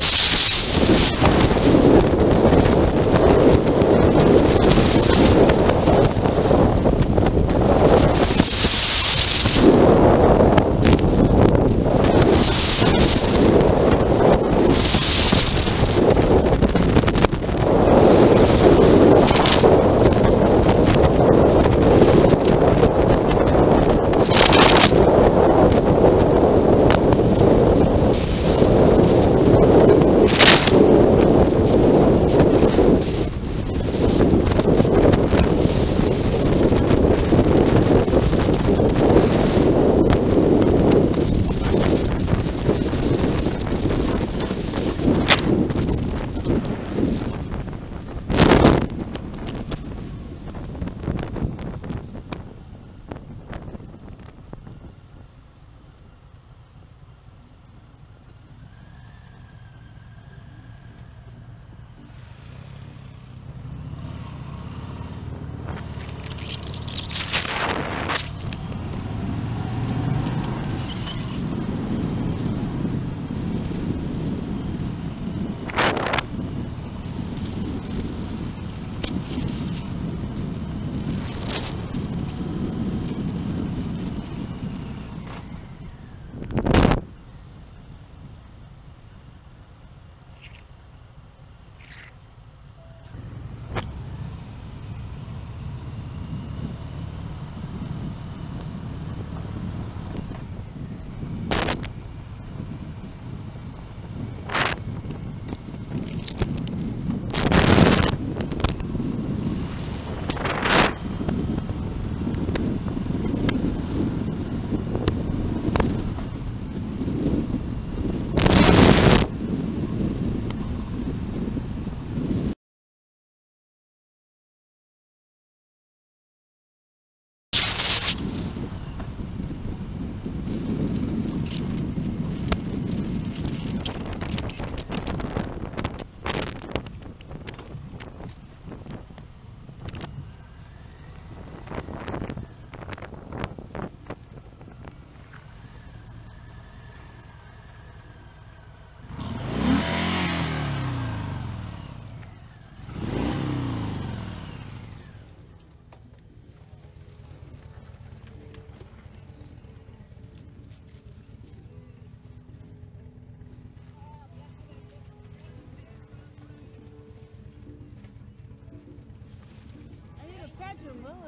Some mud.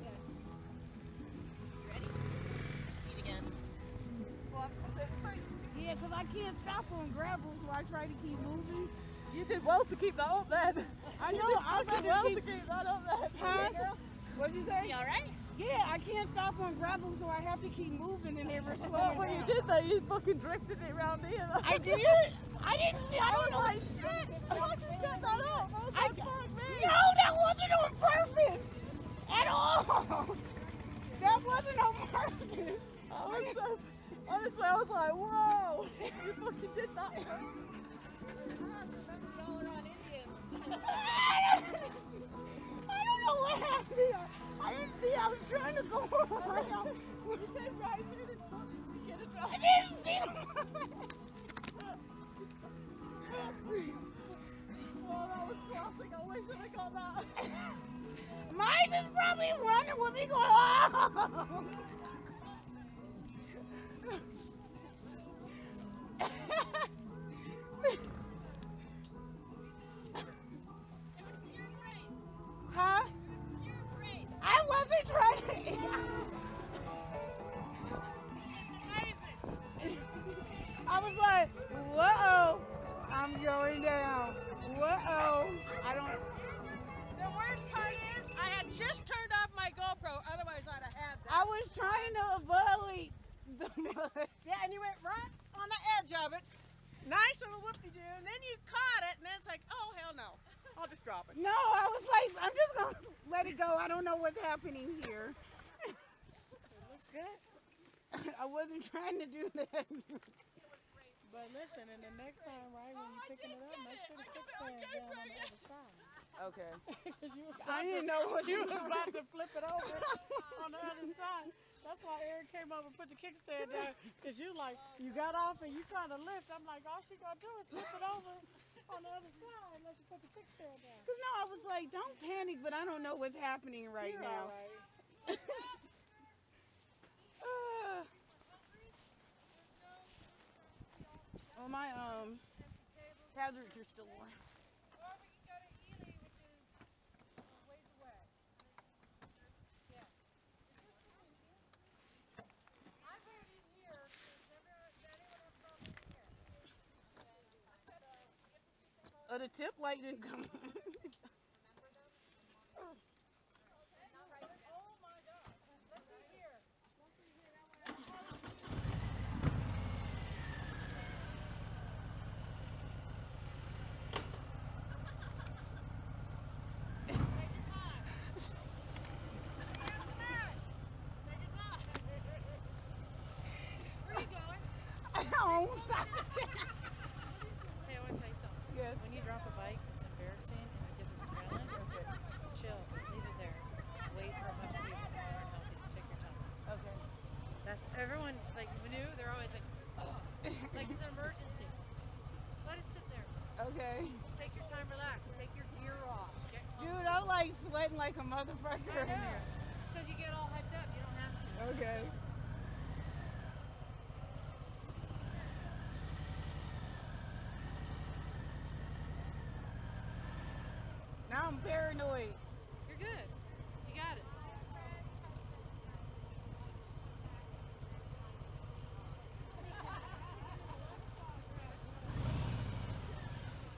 Yeah, because I can't stop on gravel, so I try to keep moving. You did well to keep that up then. I know, I did well to keep that up then. Huh? What'd you say? You alright? Yeah, I can't stop on gravel, so I have to keep moving and never slowing Oh, but down. you did though, you fucking drifted it round here. I did? I didn't see, I don't know. Like shit, I fucking kept that up. I was like, fuck me. No, that wasn't on purpose. At all. That wasn't on purpose. Honestly, I was like, whoa, you fucking did that. I don't know what happened. I didn't see. I was trying to go around. You did right through this fucking skin of I didn't see them. Oh, that was classic. I wish I got that. Mine is probably running with me going, oh. Huh? I wasn't trying to. I was like, whoa, I'm going down. Whoa. I don't. The worst part is, I had just turned off my GoPro, otherwise I'd have had that. I was trying to avoid the mud. Yeah, and you went right on the edge of it. Nice little whoop-de-doo, and then you caught it, and then it's like, oh, hell no. I'll just drop it. No, I was like, I'm just going to let it go. I don't know what's happening here. It looks good. I wasn't trying to do that. But listen, and the next time, right, when you're picking it up, make sure the kickstand down on the other side. Okay. Because I didn't know what you was about to flip it over on the other side. That's why Eric came over and put the kickstand down. Because you like, you got off and you trying to lift. I'm like, all she gonna do is tip it over on the other side unless you put the kickstand down. Because no, I was like, don't panic, but I don't know what's happening right You're now. all right. Well, my hazards are still on. Or we can go to Ely, which is a ways away. Yeah. Is this the one here? I put it in here. Does anyone have a problem in here? Oh, the tip light didn't come. Oh my God. Let's see here. Hey, I want to tell you something. Yes. When you drop a bike, it's embarrassing and you get this adrenaline. Okay. Chill. Leave it there. Wait for a bunch of people to come over and help you. Take your time. Okay. That's everyone, like, new, they're always like, oh, like it's an emergency. Let it sit there. Okay. Take your time, relax. Take your gear off. Get Dude, I'm like sweating like a motherfucker in here. It's because you get all hyped up. You don't have to. Okay. Now I'm paranoid.